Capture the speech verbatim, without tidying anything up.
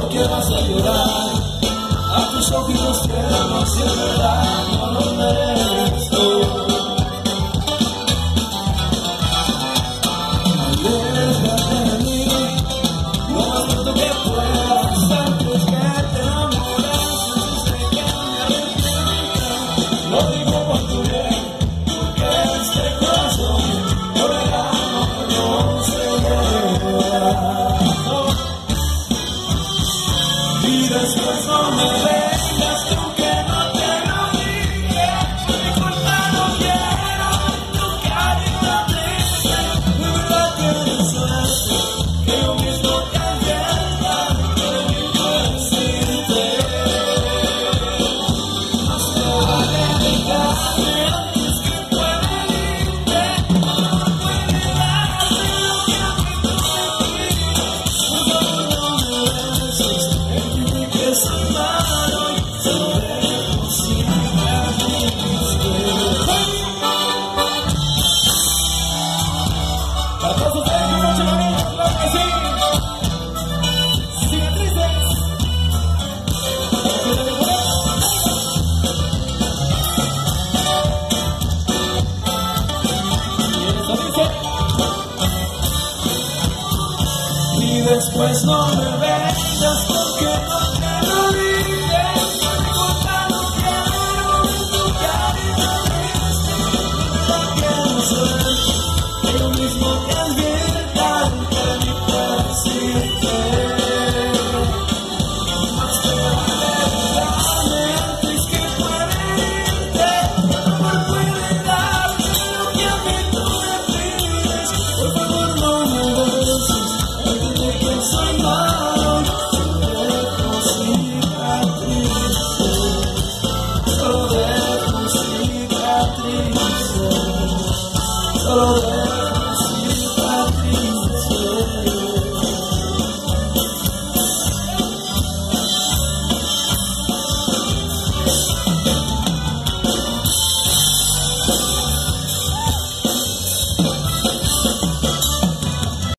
quiero hacer llorar a tus ojitos tiernos, si es verdad no lo merezco. Aléjate de mí lo más pronto que puedas, antes que te enamores, antes de que me arrepienta. Lo digo por tu bien, porque este corazón por el amor no se lleva. Y después no me vengas tú que no te lo dije, mi culpa no quiero tu carita triste. De verdad tienes suerte que yo mismo te entienda, permito decirte. Más te vale dejarme antes que pueda irte, no puede darme lo que a mí tú me pides. No me beses, que soy malo y se lo dejo siempre a mis para todos ustedes, mi noche bonita, claro que sí. Cicatrices. Y eso dice. Y después no me vengas.